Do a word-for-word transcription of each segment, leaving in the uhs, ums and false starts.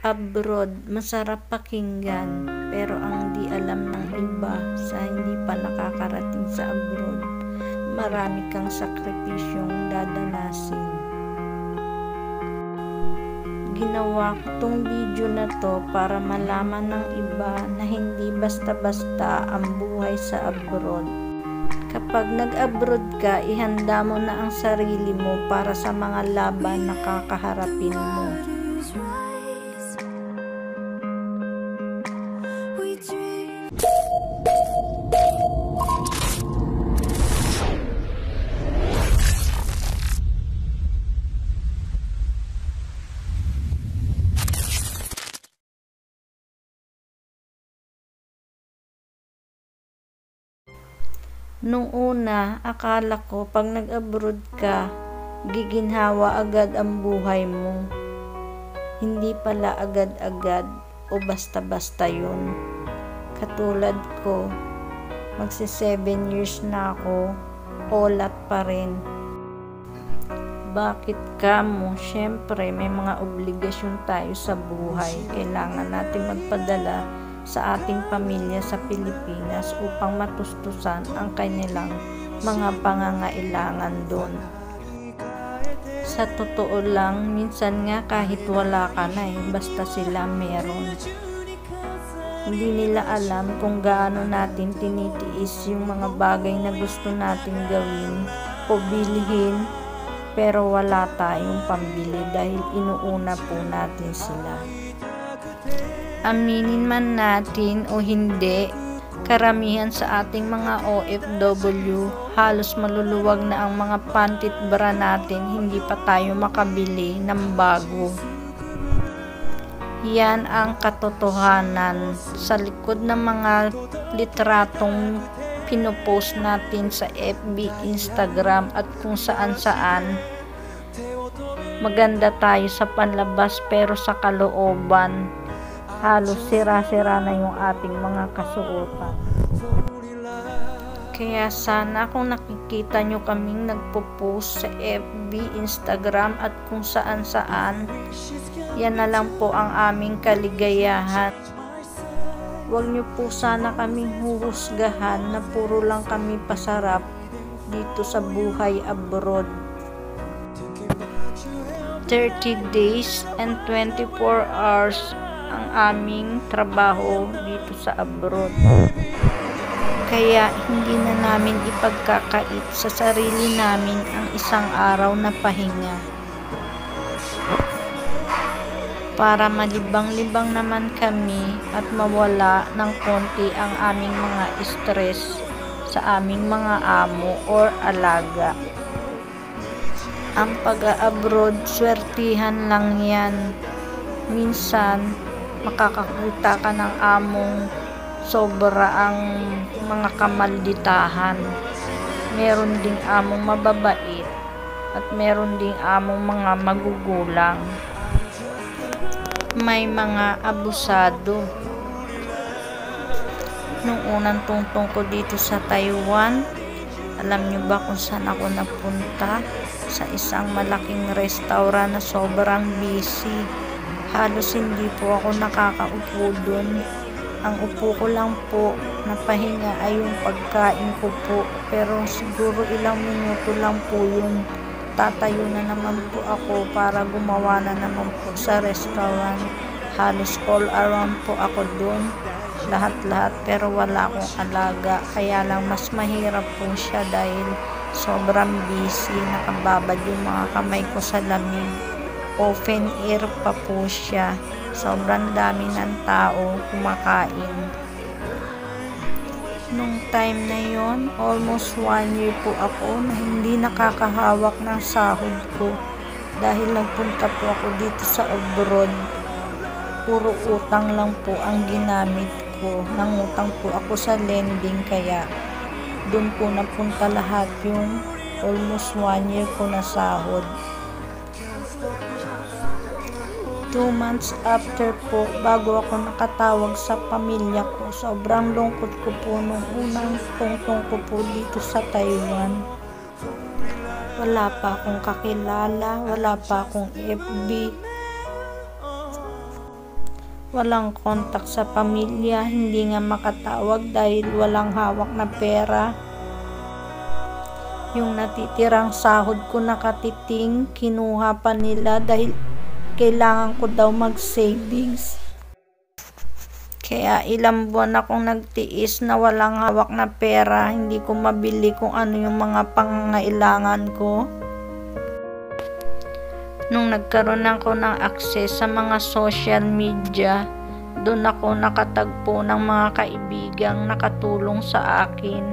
Abroad, masarap pakinggan, pero ang di alam ng iba sa hindi pa nakakarating sa abroad, marami kang sakripisyong dadanasin. Ginawa ko tong video na to para malaman ng iba na hindi basta-basta ang buhay sa abroad. Kapag nag-abroad ka, ihanda mo na ang sarili mo para sa mga laban na kakaharapin mo. Nung una, akala ko pag nag-abroad ka, giginhawa agad ang buhay mo. Hindi pala agad-agad o basta-basta yun. Katulad ko, magsi seven years na ako, olat pa rin. Bakit ka mo? Siyempre, may mga obligasyon tayo sa buhay. Kailangan natin magpadala sa ating pamilya sa Pilipinas upang matustusan ang kanilang mga pangangailangan doon. Sa totoo lang, minsan nga kahit wala ka na eh, basta sila meron. Hindi nila alam kung gaano natin tinitiis yung mga bagay na gusto nating gawin o bilhin, pero wala tayong pambili dahil inuuna po natin sila. Aminin man natin o hindi, karamihan sa ating mga O F W, halos maluluwag na ang mga pantit bra natin, hindi pa tayo makabili ng bago. Yan ang katotohanan sa likod ng mga litratong pinopost natin sa F B, Instagram at kung saan saan. Maganda tayo sa panlabas pero sa kalooban, halos sira-sira na yung ating mga kasuotan. Kaya sana kung nakikita nyo kaming nagpo-post sa F B, Instagram at kung saan-saan, yan na lang po ang aming kaligayahan. Huwag nyo po sana kaming huhusgahan na puro lang kami pasarap dito sa buhay abroad. thirty days and twenty-four hours ang aming trabaho dito sa abroad. Kaya hindi na namin ipagkakait sa sarili namin ang isang araw na pahinga. Para malibang-libang naman kami at mawala ng konti ang aming mga stress sa aming mga amo or alaga. Ang pag-abroad, swertihan lang yan. Minsan, makakakita ka ng among sobra ang mga kamalditahan. Meron ding among mababait at meron ding among mga magugulang. May mga abusado. Nung unang tungtong ko dito sa Taiwan, alam nyo ba kung saan ako napunta? Sa isang malaking restaurant na sobrang busy. Halos hindi po ako nakakaupo dun. Ang upo ko lang po na pahinga ay yung pagkain ko po. Pero siguro ilang minuto lang po yun. Tatayo na naman po ako para gumawa na naman po sa restaurant. Halos all around po ako dun. Lahat-lahat pero wala akong alaga. Kaya lang mas mahirap po siya dahil sobrang busy. Nakababad yung mga kamay ko sa lamig. Open air pa po siya. Sobrang dami ng tao kumakain. Nung time na yon, almost one year po ako na hindi nakakahawak ng sahod ko dahil nagpunta po ako dito sa abroad. Puro utang lang po ang ginamit ko. Nangutang po ako sa lending kaya doon po napunta lahat yung almost one year ko na sahod. Two months after po, bago ako nakatawag sa pamilya ko, sobrang lungkot ko po nung unang tungtong ko po dito sa Taiwan. Wala pa akong kakilala, wala pa akong F B. Walang kontak sa pamilya, hindi nga makatawag dahil walang hawak na pera. Yung natitirang sahod ko nakatiting, kinuha pa nila dahil kailangan ko daw mag-savings. Kaya ilang buwan akong nagtiis na walang hawak na pera, hindi ko mabili kung ano yung mga pangangailangan ko. Nung nagkaroon ako ng access sa mga social media, doon ako nakatagpo ng mga kaibigang nakatulong sa akin.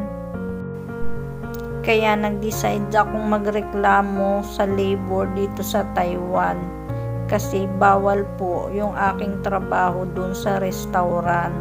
Kaya nag-decide akong magreklamo sa labor dito sa Taiwan kasi bawal po yung aking trabaho doon sa restaurant.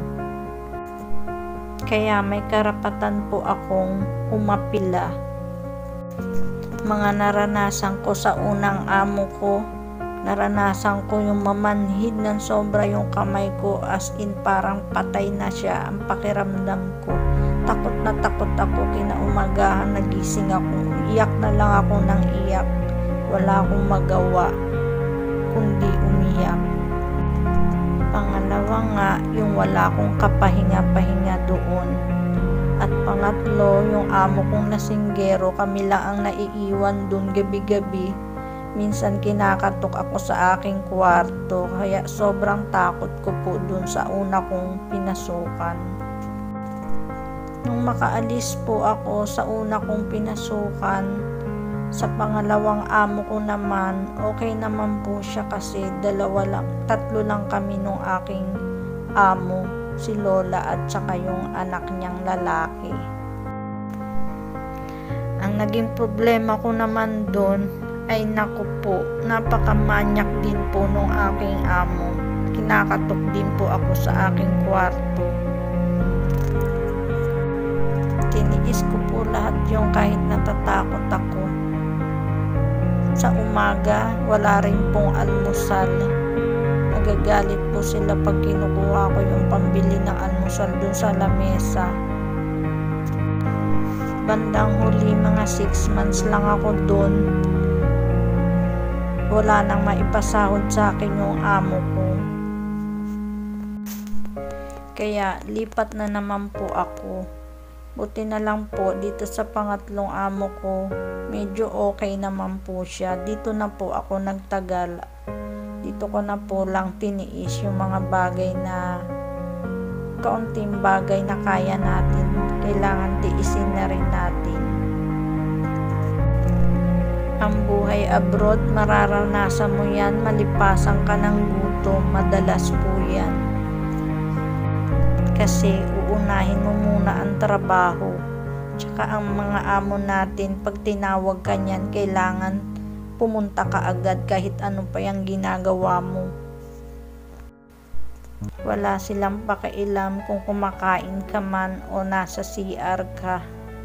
Kaya may karapatan po akong umapila. Mga naranasan ko sa unang amo ko, naranasan ko yung mamanhid ng sobra yung kamay ko, as in parang patay na siya ang pakiramdam ko. Takot na takot ako, kinaumagahan nagising ako, iyak na lang ako ng iyak, wala akong magawa kundi umiyak. Pangalawa nga, yung wala akong kapahinga-pahinga doon. At pangatlo, yung amo kong lasinggero, kami lang ang naiiwan dun gabi-gabi. Minsan kinakatok ako sa aking kwarto, kaya sobrang takot ko po dun sa una kong pinasukan. Nung makaalis po ako sa una kong pinasukan, sa pangalawang amo ko naman, okay naman po siya kasi dalawa lang, tatlo lang kami nung aking amo. Si Lola at saka yung anak niyang lalaki. Ang naging problema ko naman doon ay naku po, napakamanyak din po nung aking amo. Kinakatok din po ako sa aking kwarto. Tiniis ko po lahat yung kahit natatakot ako. Sa umaga, wala rin pong almusal. Nagagalit po sila pag kinukuha ko yung pambili ng almusal dun sa lamesa. Bandang huli, mga six months lang ako dun. Wala nang maipasahod sa akin yung amo ko. Kaya lipat na naman po ako. Buti na lang po dito sa pangatlong amo ko, medyo okay naman po siya. Dito na po ako nagtagal. Dito ko na po lang tiniis yung mga bagay na kaunting bagay na kaya natin, kailangan tiisin na rin natin. Ang buhay abroad, mararanasan mo yan, malipasan ka ng gutom, madalas po yan. Kasi uunahin mo muna ang trabaho, tsaka ang mga amo natin, pag tinawag ka niyan, kailangan pumunta ka agad kahit ano pa yung ginagawa mo. Wala silang pakialam kung kumakain ka man o nasa C R ka.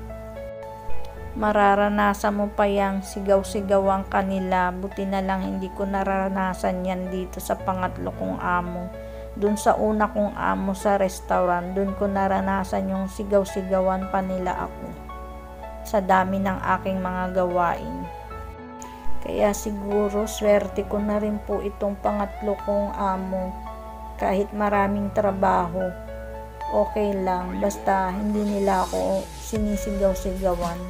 Mararanasan mo pa yang sigaw-sigawan kanila. Buti na lang hindi ko naranasan yan dito sa pangatlo kong amo. Dun sa una kong amo sa restaurant, dun ko naranasan yung sigaw-sigawan pa nila ako sa dami ng aking mga gawain. Kaya siguro swerte ko na rin po itong pangatlo kong amo. Kahit maraming trabaho, okay lang, basta hindi nila ako sinisigaw-sigawan.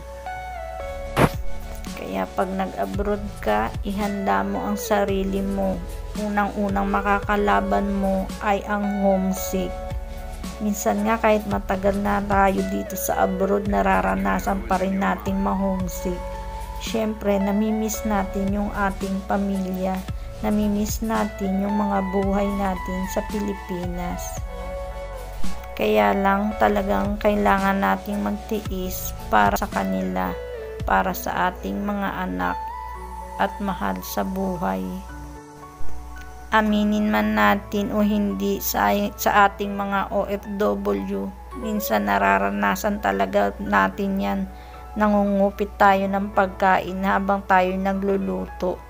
Kaya pag nag-abroad ka, ihanda mo ang sarili mo. Unang-unang makakalaban mo ay ang homesick. Minsan nga kahit matagal na tayo dito sa abroad, nararanasan pa rin nating ma-homesick. Siyempre, namimiss natin yung ating pamilya, namimiss natin yung mga buhay natin sa Pilipinas. Kaya lang talagang kailangan nating magtiis para sa kanila, para sa ating mga anak at mahal sa buhay. Aminin man natin o hindi sa, sa ating mga O F W, minsan nararanasan talaga natin yan. Nangungupit tayo ng pagkain habang tayo nagluluto.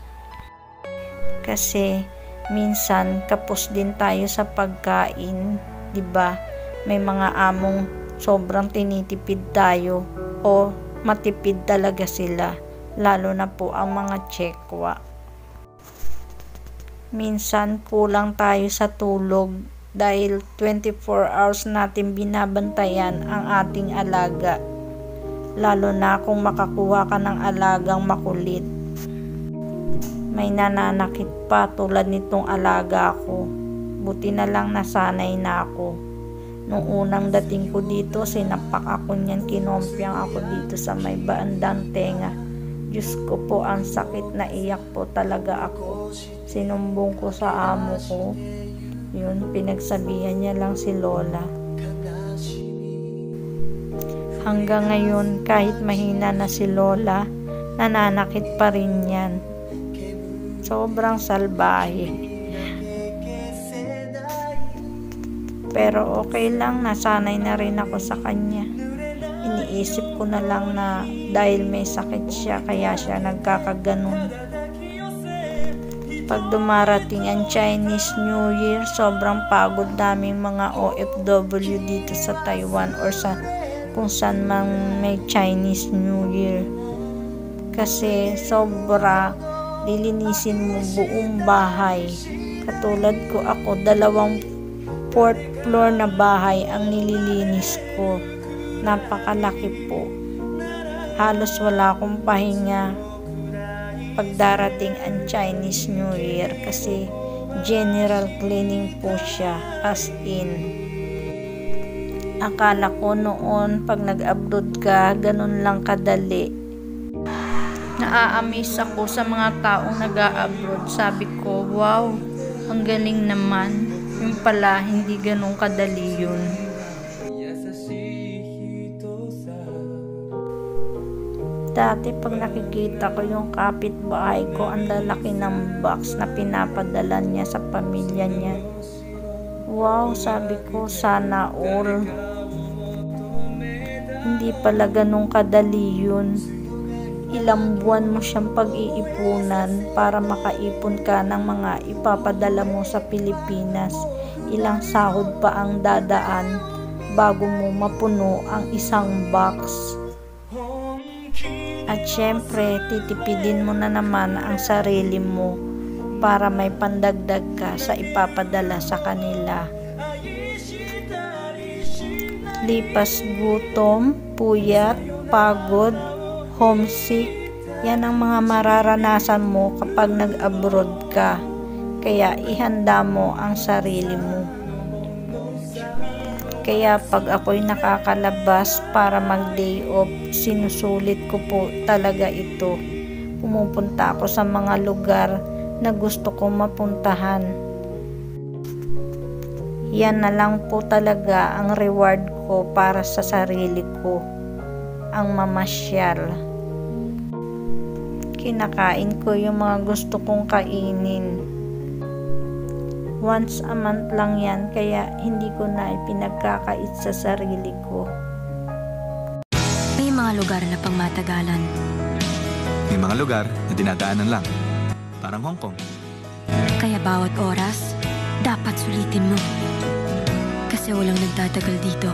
Kasi minsan kapos din tayo sa pagkain, 'di ba? May mga among sobrang tinitipid tayo o matipid talaga sila, lalo na po ang mga Tsekwa. Minsan kulang tayo sa tulog dahil twenty-four hours natin binabantayan ang ating alaga. Lalo na kung makakuha ka ng alagang makulit. May nananakit pa tulad nitong alaga ko. Buti na lang nasanay na ako. Nung unang dating ko dito, sinapak ako niyan, kinompyang ako dito sa may bandang tenga. Diyos ko po, ang sakit, na iyak po talaga ako. Sinumbong ko sa amo ko. Yun, pinagsabihan niya lang si Lola. Hanggang ngayon, kahit mahina na si Lola, nananakit pa rin yan. Sobrang salbahe. Pero okay lang, nasanay na rin ako sa kanya. Iniisip ko na lang na dahil may sakit siya, kaya siya nagkakaganon. Pag dumarating ang Chinese New Year, sobrang pagod naming mga O F W dito sa Taiwan or sa kung saan mang may Chinese New Year. Kasi sobra, lilinisin mo buong bahay. Katulad ko ako, dalawang fourth floor na bahay ang nililinis ko. Napakalaki po. Halos wala akong pahinga pagdarating ang Chinese New Year kasi general cleaning po siya, as in. Akala ko noon pag nag-abroad ka, ganun lang kadali. Naa-amaze ako sa mga taong nag-a-abroad. Sabi ko, wow, ang galing naman. Yung pala, hindi ganun kadali yun. Dati pag nakikita ko yung kapitbahay ko, ang lalaki ng box na pinapadala niya sa pamilya niya. Wow, sabi ko, sana all. Hindi pala ganun kadali yun. Ilang buwan mo siyang pag-iipunan para makaipon ka ng mga ipapadala mo sa Pilipinas. Ilang sahod pa ang dadaan bago mo mapuno ang isang box. At syempre, titipidin mo na naman ang sarili mo para may pandagdag ka sa ipapadala sa kanila. Lipas gutom, puyat, pagod, homesick, yan ang mga mararanasan mo kapag nag-abroad ka. Kaya ihanda mo ang sarili mo. Kaya pag ako'y nakakalabas para mag-day off, sinusulit ko po talaga ito. Pumupunta ako sa mga lugar na gusto ko mapuntahan. Yan na lang po talaga ang reward ko para sa sarili ko, ang mamasyal. Kinakain ko yung mga gusto kong kainin. Once a month lang yan, kaya hindi ko na ipinagkakait sa sarili ko. May mga lugar na pangmatagalan. May mga lugar na dinadaanan lang. Parang Hong Kong. Kaya bawat oras, dapat sulitin mo. Kasi walang nagtatagal dito.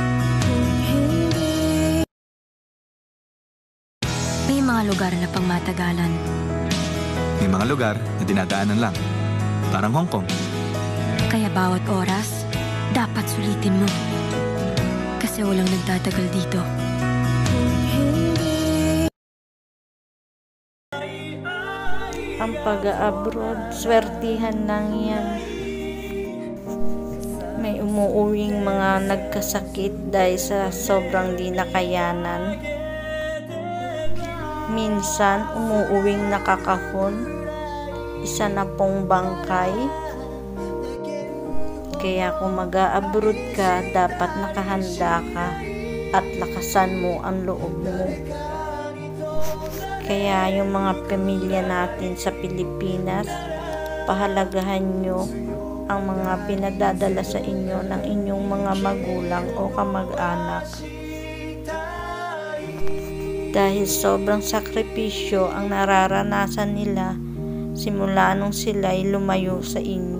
May mga lugar na pangmatagalan. May mga lugar na dinadaanan lang. Parang Hong Kong. Kaya bawat oras, dapat sulitin mo. Kasi walang nagtatagal dito. Ang pag-abroad, swertihan lang yan. May umuuwing mga nagkasakit dahil sa sobrang di nakayanan. Minsan, umuuwing nakakahon, isa na pong bangkay. Kaya kung mag-a-abroad ka, dapat nakahanda ka at lakasan mo ang loob mo. Kaya yung mga pamilya natin sa Pilipinas, pahalagahan nyo ang mga pinadadala sa inyo ng inyong mga magulang o kamag-anak. Dahil sobrang sakripisyo ang nararanasan nila simula nung sila'y lumayo sa inyo.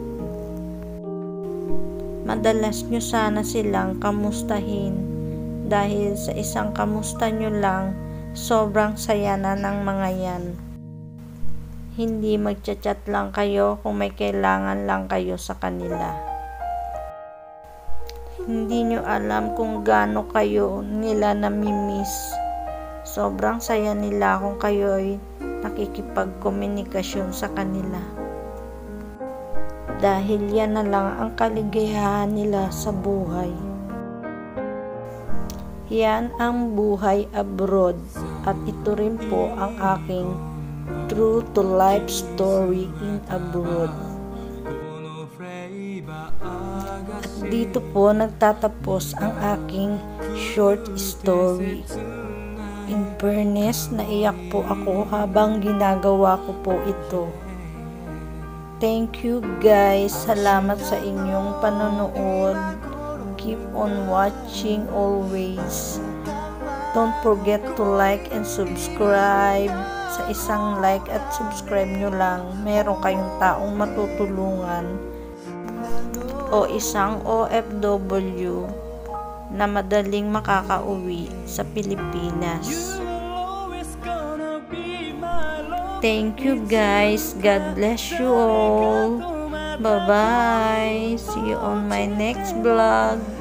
Madalas nyo sana silang kamustahin dahil sa isang kamusta nyo lang, sobrang saya na ng mga yan. Hindi magchat-chat lang kayo kung may kailangan lang kayo sa kanila. Hindi nyo alam kung gaano kayo nila namimiss. Sobrang saya nila kung kayo'y nakikipagkomunikasyon sa kanila. Dahil yan na lang ang kaligayahan nila sa buhay. Yan ang buhay abroad at ito rin po ang aking true to life story in abroad. At dito po nagtatapos ang aking short story. In fairness, naiyak po ako habang ginagawa ko po ito. Thank you guys. Salamat sa inyong panonood. Keep on watching always. Don't forget to like and subscribe. Sa isang like at subscribe nyo lang, meron kayong taong matutulungan o isang O F W na madaling makakauwi sa Pilipinas. Thank you guys. God bless you all. Bye-bye. See you on my next vlog.